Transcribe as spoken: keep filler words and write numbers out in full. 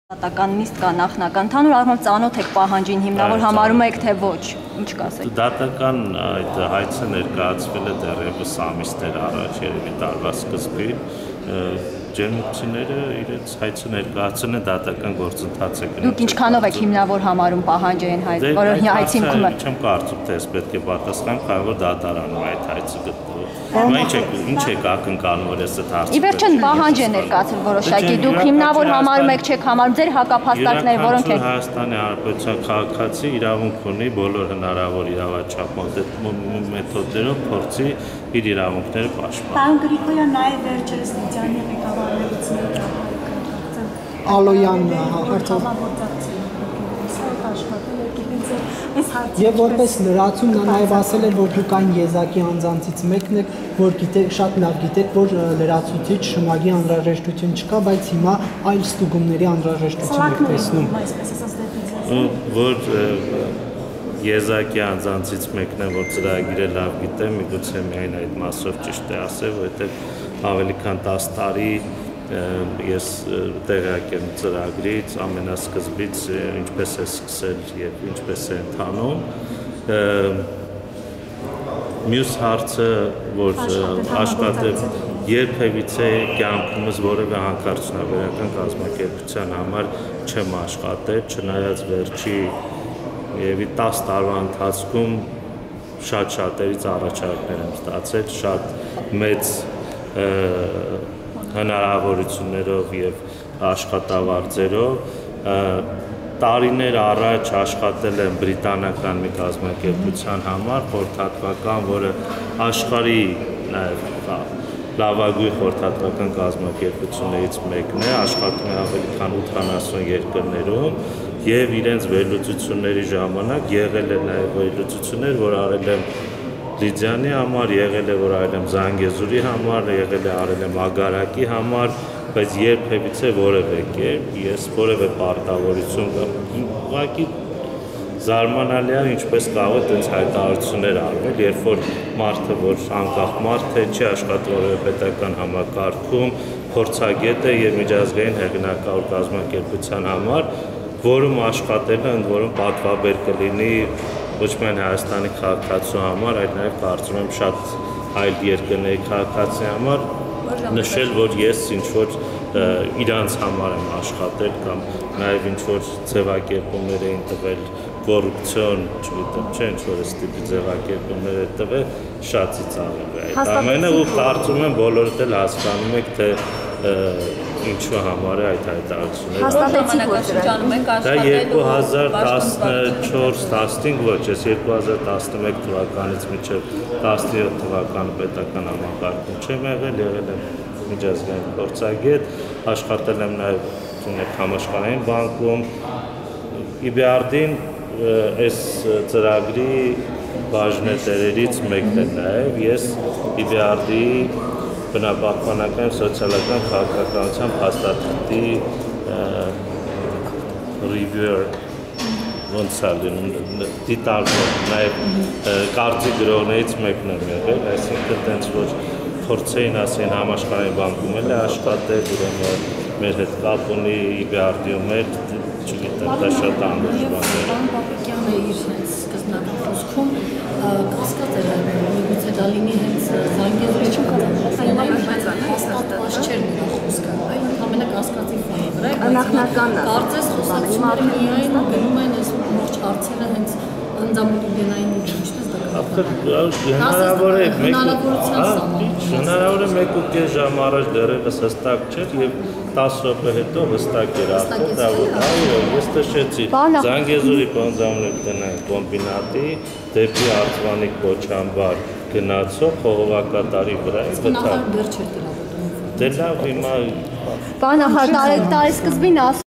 Դատական նիստ կա նախնական, ընդհանուր առմամբ ծանոթ եք պահանջին, հիմնավոր համարում եք թե ոչ, ինչ կասեք։ Դատական այդ հայցը ներկայացվել է դեռևս ամիսներ առաջ, երևի տարվա սկզբին, ջերմուկցիները իրենց հայցը ներկայացրել են դատական գործընթաց է գնում։ Դուք ինչքանով եք հիմնավոր համարում պահանջային հայց, որը հայցի հիմքում է։ Չեմ կարծում, թե ես պետք է պատասխանեմ, քանի որ դատարանում այդ հայցը գտնվում է։ Ինչ եք ակնկալում, որ ես այդ հարցը։ Ի վերջո պահանջ է ներկայացել որոշակի, դուք հիմնավոր համարում եք, չեք համարում ձեր հակափաստարկները, որոնք են։ Հայաստանի Հանրապետության քաղաքացի իրավունք ունի բոլոր հնարավոր իրավաչափ մեթոդներով փորձի իր իրավունքները պաշտպանել։ Պարոն Գրիգորյան, նաև վերջերս Լիդիանի ղեկավարներից Ալոյան Եվ որպես լրացում նա նաև ասել էր, որ դուք այն եզակի անձանցից մեկն եք, որ գիտեք, շատ լավ գիտեք, որ լրացուցիչ շմագի անհրաժեշտություն չկա, բայց հիմա այլ ստուգումների անհրաժեշտություն եք տեսնում։ Որ եզակի անձանցից մեկն է, որ ծրագիրը լավ գիտեմ, միգուցե միայն այդ մասով ճիշտ է ասել, որովհետև ավելի քան տասը տարի ես տեղյակ եմ ծրագրից ամենասկզբից ինչպես է սկսել եւ ինչպես է ընթանում։ Մյուս հարցը, որ աշխատել երբևիցե կյանքումս որևէ հանքարդյունաբերական կազմակերպության համար չեմ աշխատել, չնայած վերջի երևի տասը տարվա ընթացքում շատ-շատերից առաջարկներ եմ ստացել, շատ մեծ հնարավորություններով եւ աշխատավարձերով տարիներ առաջ աշխատել եմ բրիտանական մի կազմակերպության համար, խորհրդատվական, որը աշխարհի նաեւ լավագույն խորհրդատվական կազմակերպություններից մեկն է, աշխատում է ավելի քան ութանասուն երկրներում եւ իրենց վերլուծությունների ժամանակ եղել է նաեւ վերլուծություններ, որ արել եմ Լիդիանի համար, եղել է, որ արել եմ Զանգեզուրի համար, եղել է արել եմ Ագարակի համար, բայց երբևիցե որևէ կերպ ես որևէ պարտավորություն կամ ուղղակի զարմանալի է, ինչպես կարող է այդպես հայտարարություններ արվել, երբ որ մարդը, որ անկախ մարդ է, չի աշխատում որևէ պետական համակարգում, փորձագետ է եւ միջազգային հեղինակավոր կազմակերպության համար, որում աշխատելը ընդ որում պատվաբեր կլինի ոչ միայն Հայաստանի քաղաքացու համար, այլ նաև կարծում եմ շատ այլ երկրների քաղաքացի համար նշել, որ ես ինչ-որ իրանց համար եմ աշխատել կամ նաև ինչ-որ ձևակերպումներ էին տվել կոռուպցիոն, չգիտեմ, չէ, ինչ-որ ստիպի ձևակերպումներ է տվել, շատ ծիծաղելի է այդ ամենը ու կարծում եմ բոլորդ էլ հասկանում եք, թե ինչու համար է այդ հայտարարությունները։ Հաստատեցիք, որ շրջանում եք աշխատել։ Դա երկու հազար տասնչորս տասնհինգ ոչ, ես երկու հազար տասնմեկ թվականից մինչև տասնյոթ թվականը պետական համակարգում չեմ եղել, եղել եմ միջազգային փորձագետ, աշխատել եմ նաև համաշխարհային բանկում։ Ի բյարդին այս ծրագրի բաժնետերերից մեկն է նաև ես ի բյարդի բնապահպանական, սոցիալական քաղաքականության փաստաթղթի reviewer ոնց է լինում դիտարկող, նաև կարծի գրողներից մեկն եմ եղել, այսինքն տենց որ փորձեին ասեն համաշխարհային բանկում էլ է աշխատել, ուրեմն մեր հետ կապ ունի ի բյարդիում էլ, չգիտեմ, դա շատ անուշ բան է։ Պարոն Պապիկյանը իր հենց սկզբնական խոսքում կասկած էր հայտնել, միգուցե դա լինի հենց Զանգեզուրի հաստատված չէր նրա խոսքը, այլ ընդհանրապես կասկածի ֆոնի վրա, նախնականն է։ Կարծես խոսակցությունները միայն գնում են այս ողջ հարցերը հենց ընդամուտուգենային ինչպես դա հնարավոր է հնարավոր է մեկ ու կես ժամ առաջ դեռևս հստակ չէր եւ տասը րոպե հետո հստակ էր արդեն դա որ այո ես նշեցի Զանգեզուրի բանջարաբանական կոմբինատի դեպի Արցվանիկ Քոչամբար գնացող խողովակատարի վրա վտար դեռ չէր դրավորվում։ Դե լավ հիմա Պարոն նախարար, տարեսկզբին